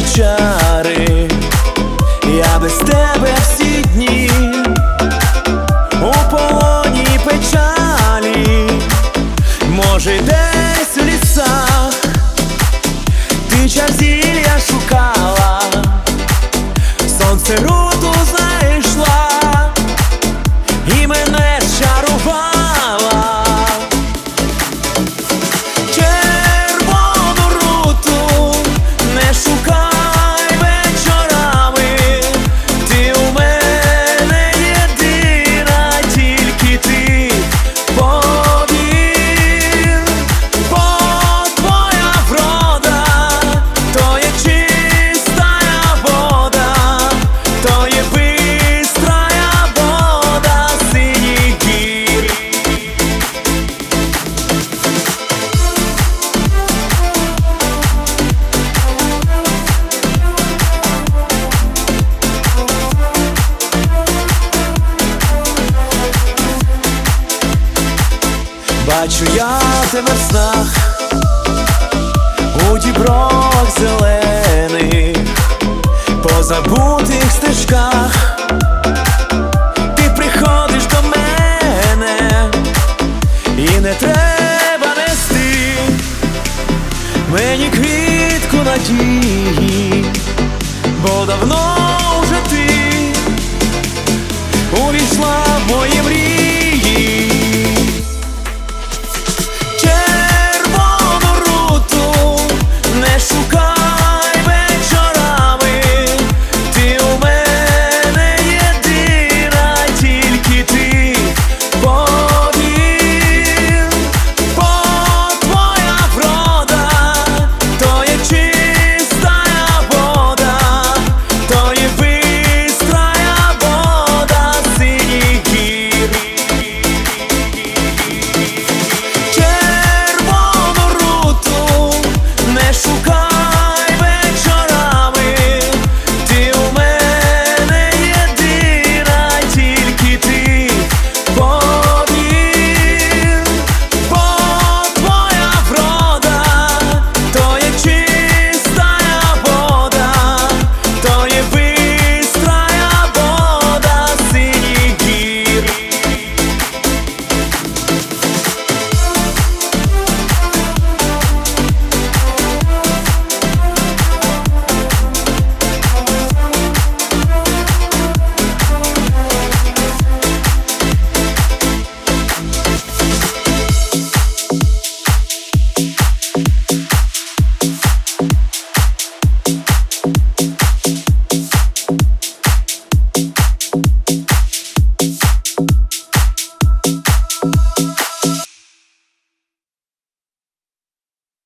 чари, я без тебе всі дні у полоні печалі. Може, десь у лісах ти чар зілля шукала, сонце руту знайшла і мене зчарувала. Червону руту не шукай вечорами, ти у мене єдина, тільки ти. Повір, бо твоя врода то є чистая вода, то є бистрая вода синіх гір. Бачу я тебе в снах, у дібрах зелених, по забутих стежках. Ти приходиш до мене, і не треба нести мені квітку надії, бо давно вже ти увійшла в моє